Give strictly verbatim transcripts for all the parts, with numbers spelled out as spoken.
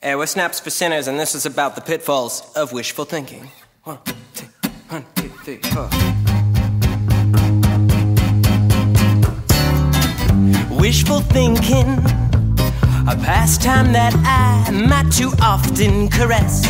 Hey, we're Snaps for Sinners, and this is about the pitfalls of wishful thinking. One, two, one, two, three, four. Wishful thinking, a pastime that I might too often caress.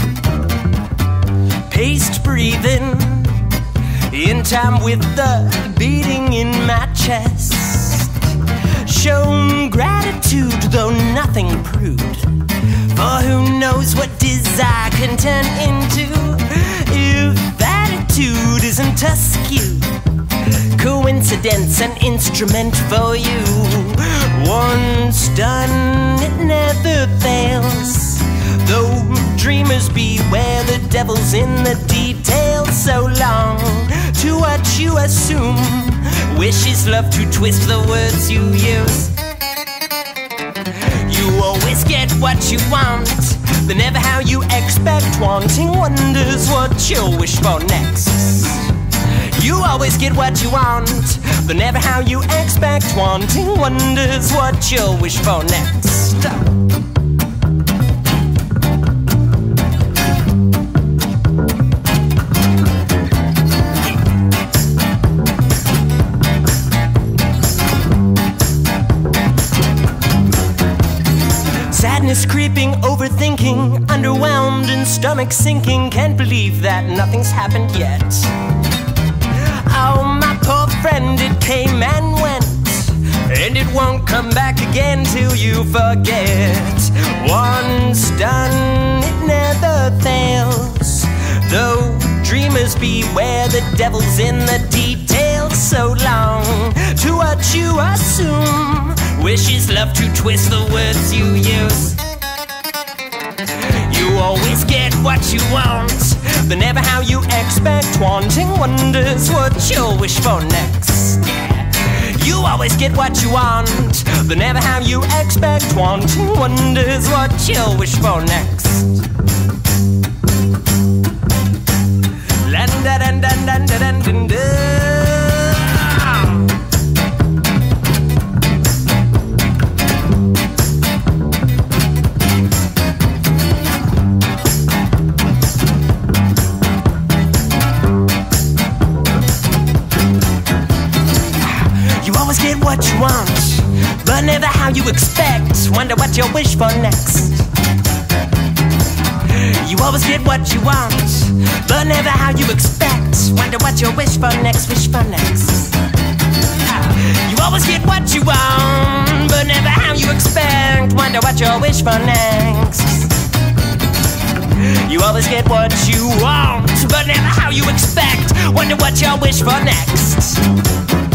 Paced breathing, in time with the beating in my chest. Shown gratitude, though nothing proved. For who knows what desire can turn into if attitude isn't askew. Coincidence, an instrument for you. Once done, it never fails. Though dreamers beware, the devil's in the details. So long to what you assume. Wishes love to twist the words you use. You always get what you want, but never how you expect. Wanting wonders what you'll wish for next. You always get what you want, but never how you expect. Wanting wonders what you'll wish for next. Sadness creeping, overthinking, underwhelmed and stomach sinking. Can't believe that nothing's happened yet. Oh, my poor friend, it came and went, and it won't come back again till you forget. Once done, it never fails. Though dreamers beware, the devil's in the details. So long to what you assume. Wishes love to twist the words you use. You always get what you want, but never how you expect. Wanting wonders what you'll wish for next. Yeah. You always get what you want, but never how you expect. Wanting wonders what you'll wish for next. You always get what you want, but never how you expect. Wonder what you'll wish for next. You always get what you want, but never how you expect. Wonder what you'll wish for next, wish for next. You always get what you want, but never how you expect. Wonder what you'll wish for next. You always get what you want, but never how you expect. Wonder what you'll wish for next.